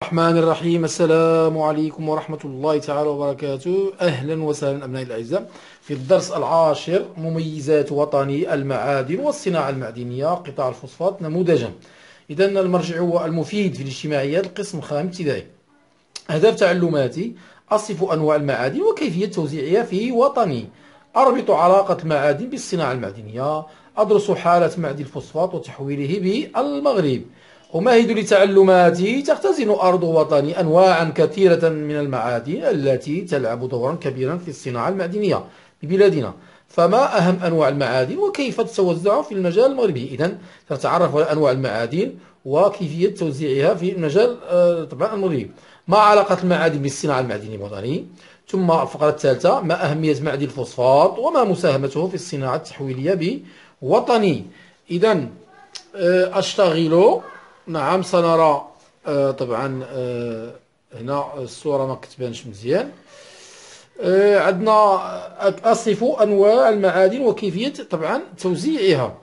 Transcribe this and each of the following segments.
الرحمن الرحيم. السلام عليكم ورحمة الله تعالى وبركاته. أهلا وسهلا أبنائي الأعزاء في الدرس العاشر، مميزات وطني المعادن والصناعة المعدنية، قطاع الفوسفات نموذجا. إذا المرجع هو المفيد في الاجتماعيات، القسم الخامس ابتدائي. أهداف تعلماتي: أصف أنواع المعادن وكيفية توزيعها في وطني، أربط علاقة المعادن بالصناعة المعدنية، أدرس حالة معدن الفوسفات وتحويله بالمغرب. أمهد لتعلماتي: تختزن أرض وطني أنواعا كثيرة من المعادن التي تلعب دورا كبيرا في الصناعة المعدنية ببلادنا. فما أهم أنواع المعادن وكيف تتوزع في المجال المغربي؟ إذن تتعرف على أنواع المعادن وكيفية توزيعها في المجال طبعا المغربي. ما علاقة المعادن بالصناعة المعدنية الوطني؟ ثم الفقرة الثالثة: ما أهمية معدن الفوسفات وما مساهمته في الصناعة التحويلية بوطني؟ إذن أشتغل. نعم سنرى طبعا هنا الصورة ما كتبانش مزيان. عندنا أصف أنواع المعادن وكيفية طبعا توزيعها.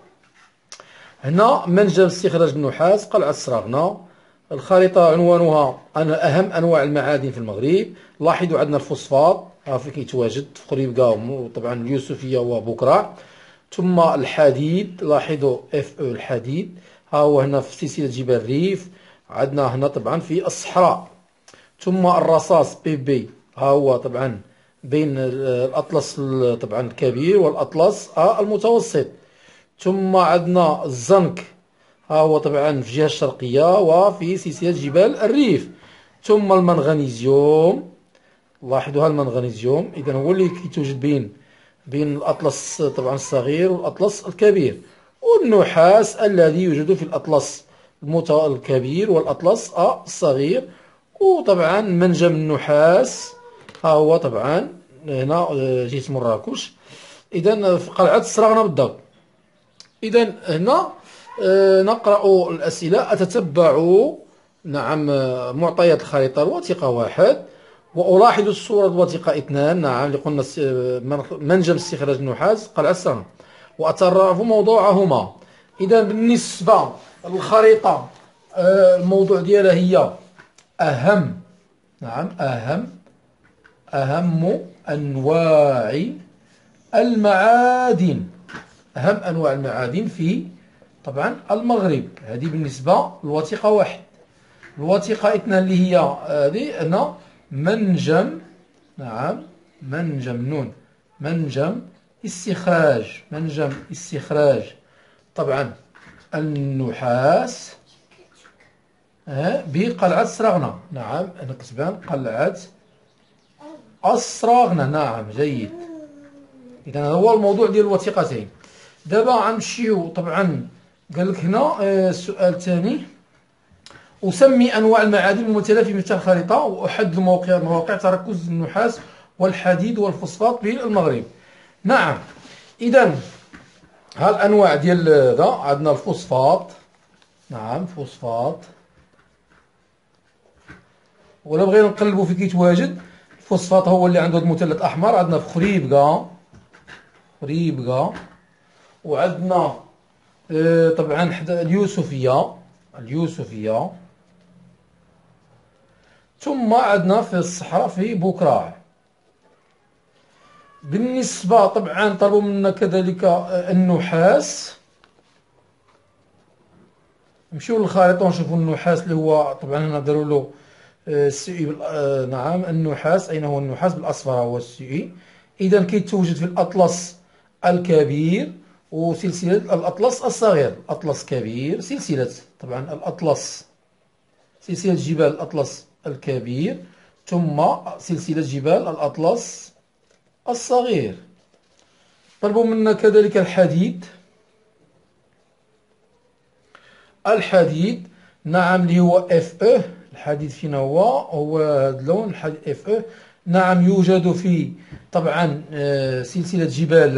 هنا منجم استخراج النحاس، قلعة السراغنة. الخريطة عنوانها أهم أنواع المعادن في المغرب. لاحظوا عندنا الفوسفات في كيتواجد في خريبكا طبعا اليوسفية وبوكرة. ثم الحديد، لاحظوا اف او الحديد، ها هو هنا في سلسلة جبال الريف. عندنا هنا طبعا في الصحراء. ثم الرصاص بي بي، ها هو طبعا بين الأطلس طبعا الكبير والأطلس المتوسط. ثم عندنا الزنك، ها هو طبعا في الجهة الشرقية وفي سلسلة جبال الريف. ثم المنغنيزيوم، لاحظوا المنغنيزيوم إذا هو اللي كيتوجد بين الأطلس طبعا الصغير والأطلس الكبير. والنحاس الذي يوجد في الأطلس الكبير والأطلس الصغير. وطبعا منجم النحاس، ها هو طبعا هنا جسم مراكش. إذا في قلعة السراغنة بالضبط. إذا هنا نقرأ الأسئلة. أتتبع نعم معطيات الخريطة الوثيقة 1، وألاحظ الصورة الوثيقة 2. نعم اللي قلنا منجم استخراج النحاس، قلعة السراغنة، وأتعرف موضوعهما. إذا بالنسبة للخريطة الموضوع ديالها هي أهم، نعم أهم أنواع المعادن، أهم أنواع المعادن في طبعا المغرب. هذه بالنسبة للوثيقة 1. الوثيقة 2 اللي هي هذه هنا منجم، نعم منجم استخراج طبعا النحاس بقلعة السراغنة. نعم أنا كتبان قلعة السراغنة. نعم جيد. إذا هذا هو الموضوع ديال الوثيقتين. دابا غنمشيو طبعا. قال لك هنا السؤال الثاني: أسمي أنواع المعادن الممثلة في مفتاح الخريطة وأحدد مواقع تركز النحاس والحديد والفوسفات بالمغرب. نعم إذا ها الأنواع ديال هذا. عندنا الفوسفات، نعم فوسفات، ولا بغينا نقلبوا في كيتواجد. الفوسفات هو اللي عنده المثلث أحمر. عندنا في خريبكا، وعندنا طبعا حدا اليوسفية، ثم عندنا في الصحراء في بوكراع. بالنسبة طبعا طلبوا منا كذلك النحاس. نمشيو للخريطة ونشوفوا النحاس اللي هو طبعا هنا داروا له السي. نعم النحاس، أين هو النحاس؟ بالأصفر هو السي. إذا كيتوجد في الأطلس الكبير وسلسلة الأطلس الصغير. أطلس كبير، سلسلة طبعا الأطلس، سلسلة جبال الأطلس الكبير، ثم سلسلة جبال الأطلس الصغير. طلبوا منا كذلك الحديد. نعم اللي هو اف او. الحديد فينا هو هذا اللون الحديد اف او. نعم يوجد في طبعا سلسلة جبال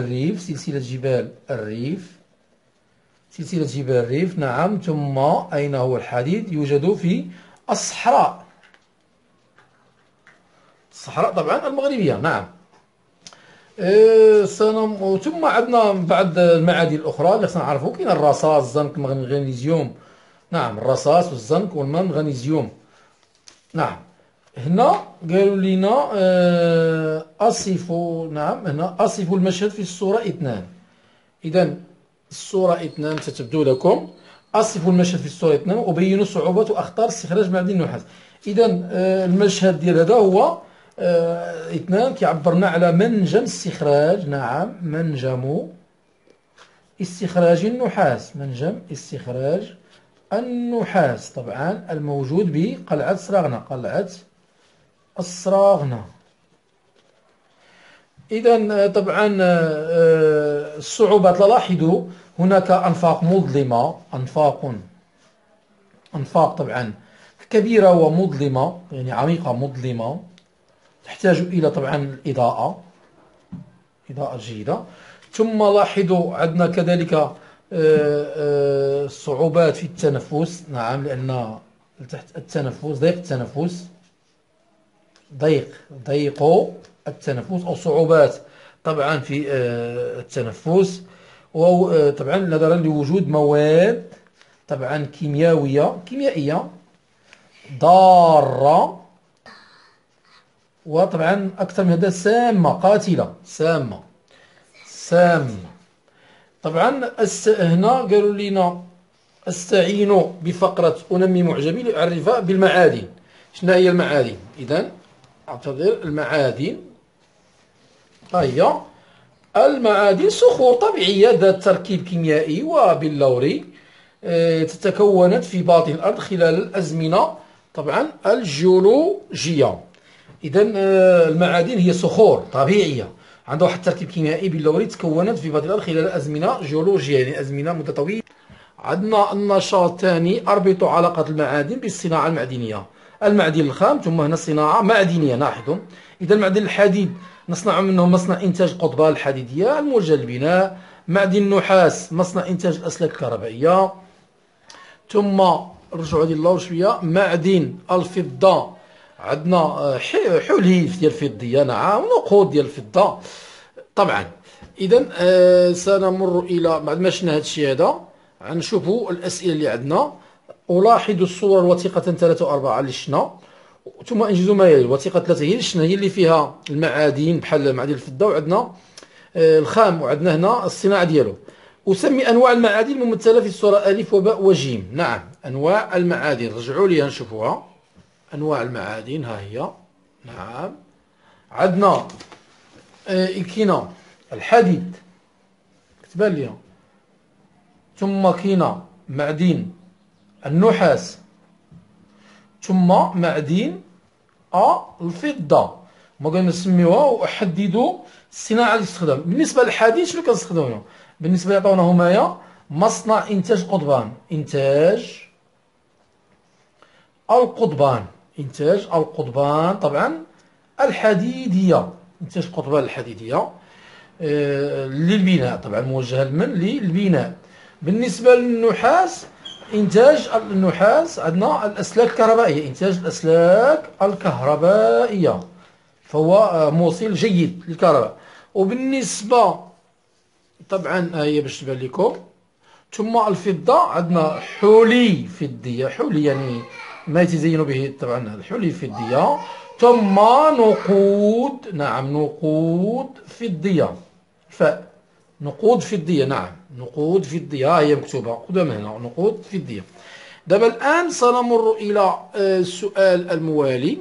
الريف. نعم ثم أين هو الحديد؟ يوجد في الصحراء طبعا المغربية. نعم ثم عندنا بعض المعادن الأخرى اللي خصنا نعرفو. كاين الرصاص، الزنك، المغنيزيوم. نعم الرصاص والزنك والمنغنيزيوم. نعم. هنا قالوا لنا أصفوا. نعم، هنا أصفوا المشهد في الصورة 2. إذا الصورة 2 ستبدو لكم. أصفوا المشهد في الصورة 2 وبينوا صعوبات وأخطار استخراج معدن النحاس. إذا المشهد ديال هذا هو 2 كيعبرنا على منجم استخراج. نعم، منجم استخراج النحاس. منجم استخراج النحاس طبعا الموجود بقلعة صراغنة. قلعة الصراغنة. إذا طبعا الصعوبات لاحظوا هناك أنفاق مظلمة. أنفاق طبعا كبيرة ومظلمة، يعني عميقة مظلمة، تحتاج إلى طبعا الإضاءة، إضاءة جيدة. ثم لاحظوا عندنا كذلك صعوبات في التنفس. نعم، لأن التنفس ضيق التنفس، ضيق التنفس أو صعوبات طبعا في التنفس، وطبعا نظرا لوجود مواد طبعا كيميائية ضارة، وطبعا أكثر من هذا سامة قاتلة. سامة. طبعا هنا قالوا لنا استعينوا بفقرة أنمي معجمي لأعرفها بالمعادن. شنو هي المعادن؟ إذا اعتبر المعادن هي المعادن صخور طبيعية ذات تركيب كيميائي وباللوري تتكونت في باطن الأرض خلال الأزمنة طبعا الجيولوجية. إذا المعادن هي صخور طبيعية عندها واحد التركيب كيميائي باللوري تكونت في باطن الأرض خلال الأزمنة جيولوجية، يعني أزمنة مدة طويلة. عندنا النشاط الثاني، أربط علاقة المعادن بالصناعة المعدنية. المعدن الخام، ثم هنا صناعة معدنية. لاحظوا إذا المعدن الحديد نصنع منه مصنع إنتاج قضبان الحديدية الموجهة للبناء. معدن النحاس مصنع إنتاج الأسلاك الكهربائية. ثم رجعوا هذه اللور شوية. معدن الفضة عندنا حليف ديال الفضية. نعم، نقود ديال الفضة طبعا. إذا سنمر إلى بعد ما شفنا هذا الشيء هذا غنشوفوا الأسئلة اللي عندنا. ألاحظ الصور الوثيقة 3 و4 اللي شفنا، ثم انجزوا ما يلي. الوثيقة 3 هي اللي شفنا، هي اللي فيها المعادن بحال معدن الفضة، وعندنا الخام، وعندنا هنا الصناعة ديالو. أسمي أنواع المعادن الممثلة في الصورة ألف وباء وجيم. نعم، أنواع المعادن رجعوا لي نشوفوها. أنواع المعادن ها هي. نعم، عندنا كاين الحديد كتبان لي، ثم كاين معدن النحاس، ثم معدن الفضة. هما كنسميوها وأحددوا الصناعة اللي تستخدم. بالنسبة للحديد شنو كنستخدمو هنا؟ بالنسبة يعطونا هنايا مصنع إنتاج قضبان. إنتاج القضبان طبعا الحديدية. إنتاج قضبان الحديدية للبناء طبعا، موجهة للبناء. بالنسبة للنحاس، إنتاج النحاس عندنا الأسلاك الكهربائية. إنتاج الأسلاك الكهربائية فهو موصل جيد للكهرباء. وبالنسبة طبعا هي باش تبان لكم. ثم الفضة عندنا حلي فضية. حلي يعني ما يتزين به طبعا الحلي فضية. ثم نقود. نعم، نقود فضية. نقود فضية. نعم، نقود فضية هي مكتوبة قدام هنا، نقود فضية. دابا الآن سنمر إلى السؤال الموالي.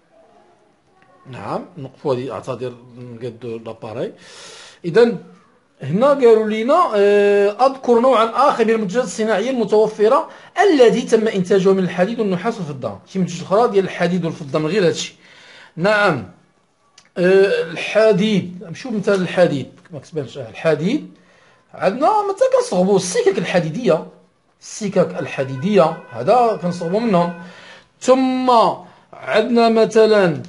نعم، نوقفوا هذه، أعتذر نقادو لاباري. إذا هنا قالوا لنا أذكر نوعا آخر من المنتجات الصناعية المتوفرة الذي تم إنتاجه من الحديد والنحاس والفضة. شي منتوجات أخرى ديال الحديد والفضة من غير هادشي. نعم، الحديد، نشوف مثال الحديد ما كتبانش. الحديد عندنا مثلا كنصغبوا السكك الحديدية. السكك الحديدية هذا كنصغبوا منهم. ثم عندنا مثلا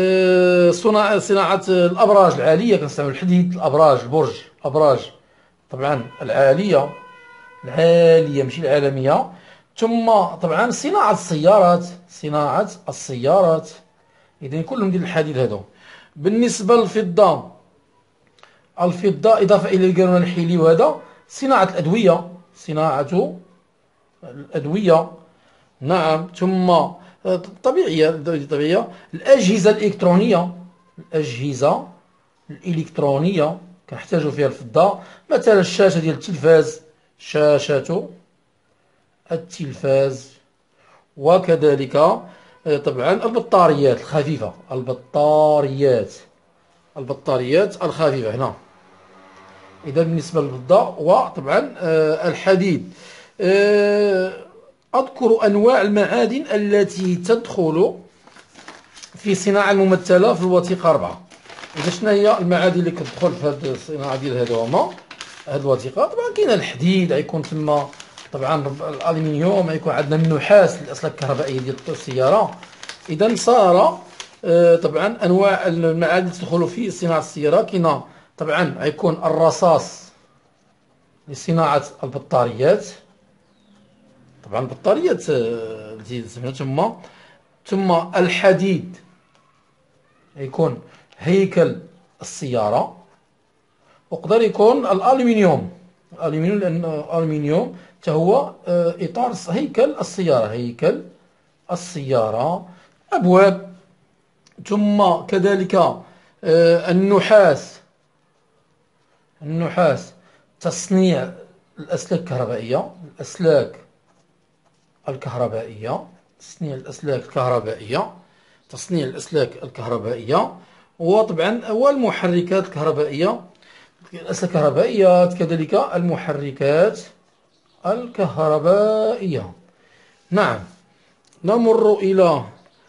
صناعة الأبراج العالية، كنستعملوا الحديد. الأبراج الأبراج طبعا العالية ماشي العالمية. ثم طبعا صناعة السيارات. إذن كلهم ديال الحديد هذو. بالنسبة للفضة، إضافة إلى القانون الحيلي وهذا صناعة الأدوية. نعم، ثم طبيعية. الأجهزة الإلكترونية، الأجهزة الإلكترونية كنحتاجو فيها الفضة، مثلا الشاشة ديال التلفاز، شاشة التلفاز، وكذلك طبعا البطاريات الخفيفة، البطاريات الخفيفة هنا. إذا بالنسبة للفضة وطبعا الحديد. أذكر أنواع المعادن التي تدخل في صناعة الممثلة في الوثيقة 4. إذا شنو هي المعادن اللي كتدخل في هذه الصناعة ديال هادو هما هاد الوثيقة؟ طبعا كاين الحديد، غيكون تما طبعا الألمنيوم، غيكون عندنا النحاس الأسلاك الكهربائية ديال السيارة. إذا صار طبعا أنواع المعادن اللي تدخل في صناعة السيارة كاينة طبعا غيكون الرصاص لصناعة البطاريات، طبعا البطاريات التي ثم الحديد يكون هيكل السيارة، وقدر يكون الألمنيوم، لأن الألمنيوم حتى هو إطار هيكل السيارة، أبواب. ثم كذلك النحاس، تصنيع الأسلاك الكهربائية، وطبعا والمحركات الكهربائية، الأسلاك الكهربائية كذلك المحركات الكهربائية. نعم. نمر إلى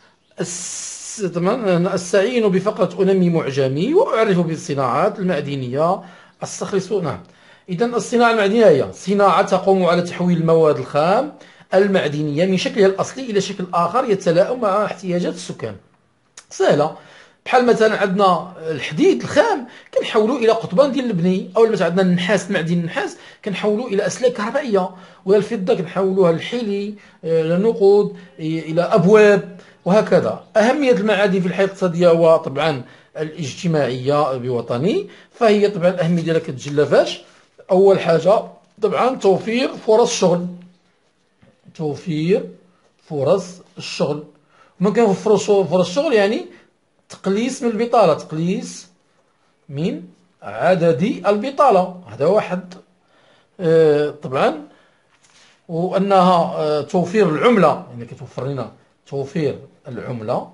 أستعين بفقرة أنمي معجمي وأعرف بالصناعات المعدنية الصخر. نعم. إذا الصناعة المعدنية هي صناعة تقوم على تحويل المواد الخام المعدنية من شكلها الأصلي إلى شكل آخر يتلائم مع احتياجات السكان. سهلة، بحال مثلا عندنا الحديد الخام كنحولوا الى قضبان ديال البني، او مثلا عندنا النحاس، معدن النحاس كنحولوا الى اسلاك كهربائيه، ولا الفضه كنحولوها للحلي، الى نقود، الى ابواب، وهكذا. اهميه المعادن في الحياه الاقتصاديه وطبعا الاجتماعيه بوطني، فهي طبعا الاهميه ديالها كتجلى فاش؟ اول حاجه طبعا توفير فرص الشغل. ما كنوفروا فرص الشغل يعني تقليص من البطالة، تقليص من عدد البطالة، هذا واحد. طبعا وأنها توفير العملة، يعني كتوفر لنا توفير العملة.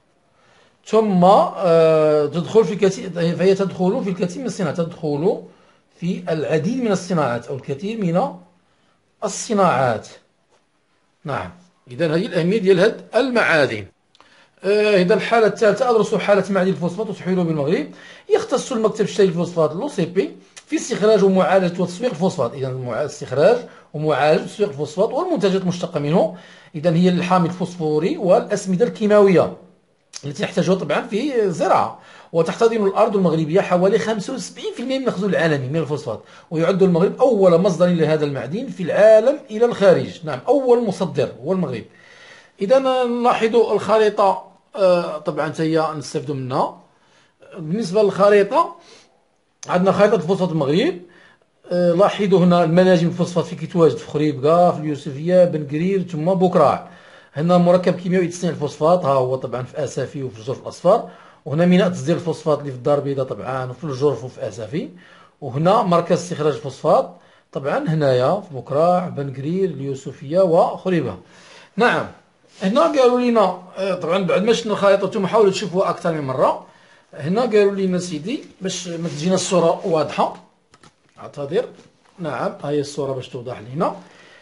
ثم تدخل في كثير، فهي تدخل في الكثير من الصناعات، تدخل في العديد من الصناعات أو الكثير من الصناعات. نعم. إذا هذه الأهمية ديال هاد المعادن. إذا الحالة الثالثة أدرس حالة معدن الفوسفات وتحويله بالمغرب. يختص المكتب الشهري للفوسفات لو سي بي في استخراج ومعالجة وتسويق الفوسفات. إذا استخراج ومعالجة وتسويق الفوسفات والمنتجات المشتقة منه. إذا هي الحامض الفوسفوري والأسمدة الكيماوية التي نحتاجها طبعا في الزراعة. وتحتضن الأرض المغربية حوالي 75% من المخزون العالمي من الفوسفات، ويعد المغرب أول مصدر لهذا المعدن في العالم إلى الخارج. نعم، أول مصدر هو المغرب. إذا نلاحظ الخريطة طبعا هي نستفدوا منها. بالنسبة للخريطة عندنا خريطة الفوسفات المغرب. لاحظوا هنا المناجم الفوسفات في كيتواجد في خريبكا، في اليوسفية، بن قرير، ثم بوكراع. هنا مركب كيميائي تصنيع الفوسفات، ها هو طبعا في اسافي وفي الجرف الاصفر. وهنا ميناء تصدير الفوسفات اللي في الدار البيضاء طبعا، وفي الجرف وفي اسافي. وهنا مركز استخراج الفوسفات طبعا هنايا في بوكراع، بن قرير، اليوسفية وخريبكا. نعم. هنا قالوا لنا طبعا بعد ما شفنا الخريطة ثم حاولوا تشوفوها أكثر من مرة. هنا قالوا لنا سيدي باش ما تجينا الصورة واضحة، اعتذر. نعم، هاي الصورة باش توضح لنا.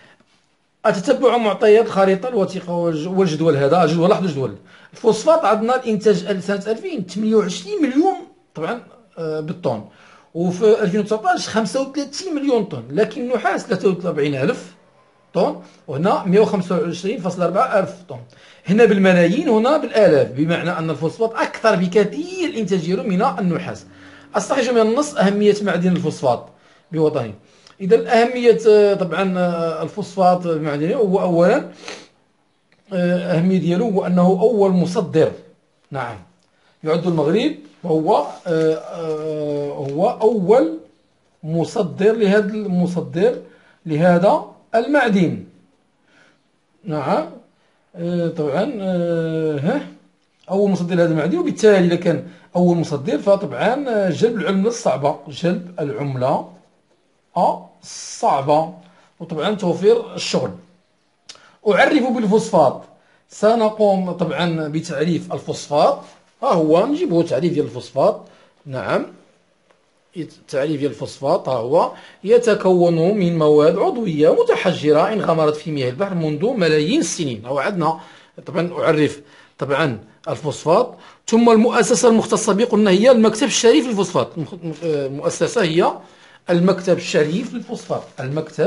أتتبع معطيات الخريطة الوثيقة والجدول. هذا جدول، لاحظوا الجدول. الفوسفات عندنا الإنتاج سنة 2000 28 مليون طبعا بالطن، وفي 2019 35 مليون طن، لكن النحاس 43 ألف طن، وهنا 125.4 ألف طن. هنا بالملايين، هنا بالآلاف، بمعنى أن الفوسفات أكثر بكثير الإنتاج ديالو من النحاس. أستخرج من النص أهمية معدن الفوسفات بوطني. إذا أهمية طبعا الفوسفات المعدني هو أولا أهمية ديالو هو أنه أول مصدر. نعم، يعد المغرب هو أول مصدر لهذا المعدن. نعم. طبعا أول مصدر هذا المعدن، وبالتالي إذا كان أول مصدر فطبعا جلب العملة الصعبة، جلب العملة الصعبة، وطبعا توفير الشغل. أعرف بالفوسفات، سنقوم طبعا بتعريف الفوسفات. ها هو نجيبه تعريف ديال الفوسفات. نعم، تعريف ديال الفوسفات ها هو: يتكون من مواد عضوية متحجرة انغمرت في مياه البحر منذ ملايين السنين. هو عندنا طبعا أعرف طبعا الفوسفات. ثم المؤسسة المختصة به قلنا هي المكتب الشريف للفوسفات. المؤسسة هي المكتب الشريف للفوسفات، المكتب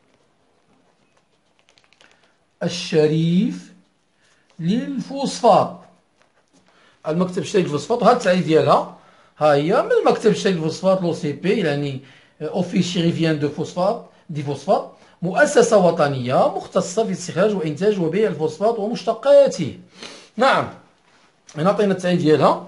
الشريف للفوسفات، المكتب الشريف للفوسفات. وهذا التعريف ديالها ها هي: من المكتب الشريف للفوسفات لو سي بي، يعني اوفيس شيريفيان دو فوسفات دي فوسفات، مؤسسة وطنية مختصة في استخراج وإنتاج وبيع الفوسفات ومشتقاته. نعم، هنا عطينا التعريف ديالها.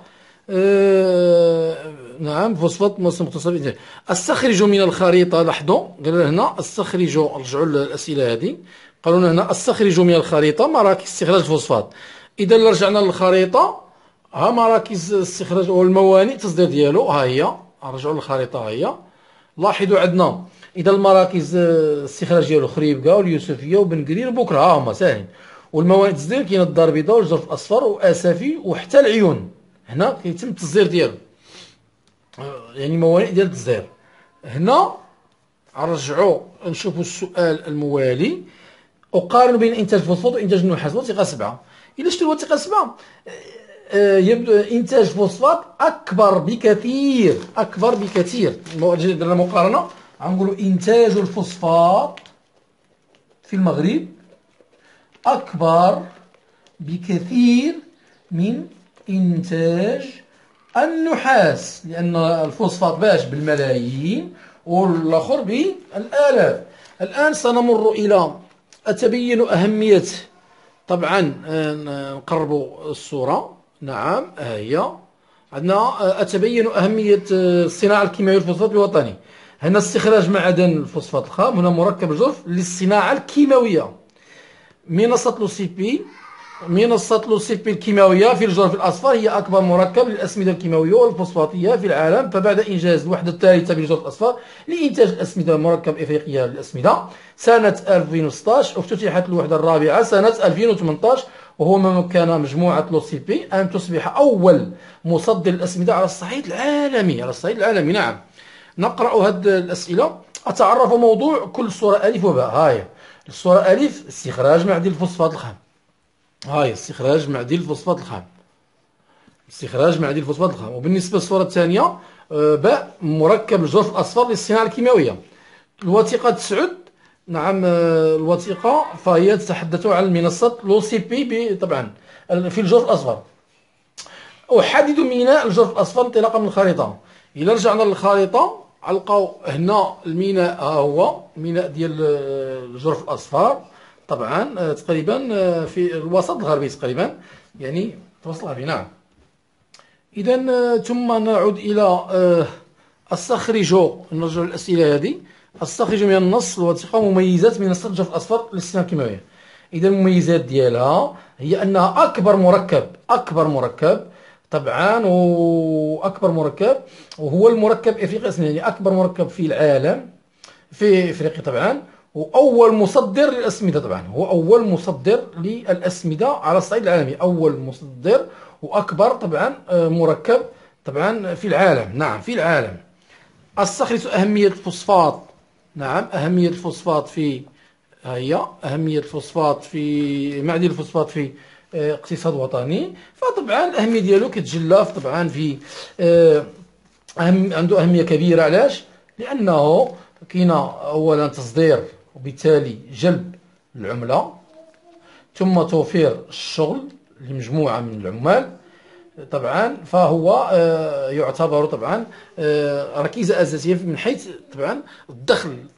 نعم، فوسفات مختصة في الإنتاج. استخرج من الخريطة، لاحظوا قال لنا هنا استخرج، رجعوا للأسئلة هذه، قالوا لنا هنا استخرج من الخريطة مراكز استخراج الفوسفات. إذا رجعنا للخريطة، ها مراكز استخراج والموانئ تصدير ديالو، ها هي، رجعوا للخريطة ها هي. لاحظوا عندنا إذا المراكز الاستخراج ديالو خريبكة واليوسفية وبن قرير وبكرة، ها هما ساهلين. والموانئ التصدير كاين الدار البيضاء والجرف الأصفر وأسفي وحتى العيون، هنا كيتم التصدير ديالو، يعني موانئ ديال التصدير. هنا نرجعوا نشوفوا السؤال الموالي: أقارن بين إنتاج الفوسفات وإنتاج النحاس. الوثيقة 7. إلا شفتوا الوثيقة 7 يبدو إنتاج الفوسفات أكبر بكثير، أكبر بكثير. درنا مقارنة، غنقولوا إنتاج الفوسفات في المغرب أكبر بكثير من إنتاج النحاس، لأن الفوسفات باش بالملايين والآخر بالآلاف. الآن سنمر إلى أتبين أهمية، طبعا نقربوا الصورة. نعم، هي عندنا أتبين أهمية الصناعة الكيميائية للفوسفات الوطني. هنا استخراج معدن الفوسفات الخام، هنا مركب الجرف للصناعة الكيماوية. منصة لوسيبي الكيماوية في الجرف الأصفر هي أكبر مركب للأسمدة الكيماوية والفوسفاتية في العالم. فبعد إنجاز الوحدة الثالثة بالجرف الأصفر لإنتاج الأسمدة مركب إفريقية للأسمدة سنة 2016، افتتحت الوحدة الرابعة سنة 2018، وهو ما كان مجموعة لوسيبي أن تصبح أول مصدر الأسمدة على الصعيد العالمي، على الصعيد العالمي. نعم، نقرأ هذه الأسئلة. أتعرف موضوع كل صورة ألف وباء. هاي الصورة ألف: استخراج معدن الفوسفات الخام. هاي استخراج معدن الفوسفات الخام، استخراج معدن الفوسفات الخام. وبالنسبة للصورة الثانية باء: مركب الجرف الأصفر للصناعة الكيماوية. الوثيقة 9. نعم، الوثيقة فهي تتحدث عن منصة لوسيبي طبعا في الجرف الأصفر. أحدد ميناء الجرف الأصفر انطلاقا من الخريطة. إلا رجعنا للخريطة غنلقاو هنا الميناء، ها هو ميناء ديال الجرف الأصفر، طبعا تقريبا في الوسط الغربي تقريبا، يعني الوسط الغربي. نعم، إذا ثم نعود إلى استخرج، نرجع للأسئلة هذه. استخرج من النص الوثيقة مميزات منصة الجرف الأصفر للصناعة الكيماوية. إذا المميزات ديالها هي أنها أكبر مركب طبعا، وأكبر مركب، وهو المركب إفريقيا، يعني أكبر مركب في العالم في إفريقيا طبعا، وأول مصدر للأسمدة. طبعا هو أول مصدر للأسمدة على الصعيد العالمي، أول مصدر وأكبر طبعا مركب طبعا في العالم. نعم، في العالم. استخلص أهمية الفوسفات. نعم، أهمية الفوسفات في، هي أهمية الفوسفات في معدن الفوسفات في اقتصاد وطني. فطبعا الأهمية ديالو كتجلى طبعا في عنده أهمية كبيرة. علاش؟ لأنه كاين أولا تصدير وبالتالي جلب العملة، ثم توفير الشغل لمجموعة من العمال. طبعا فهو يعتبر طبعا ركيزة أساسية من حيث طبعا الدخل